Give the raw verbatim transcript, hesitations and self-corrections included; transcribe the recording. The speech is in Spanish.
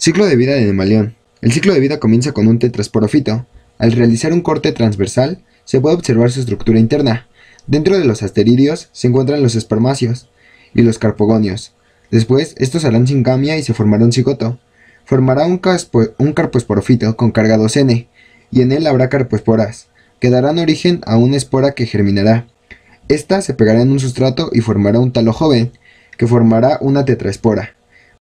Ciclo de vida de Animaleón. El ciclo de vida comienza con un tetrasporofito. Al realizar un corte transversal, se puede observar su estructura interna. Dentro de los asteridios se encuentran los espermáceos y los carpogonios. Después, estos harán singamia y se formará un cigoto. Formará un, caspo, un carpoesporofito con carga dos ene, y en él habrá carpoesporas, que darán origen a una espora que germinará. Esta se pegará en un sustrato y formará un talo joven, que formará una tetraespora.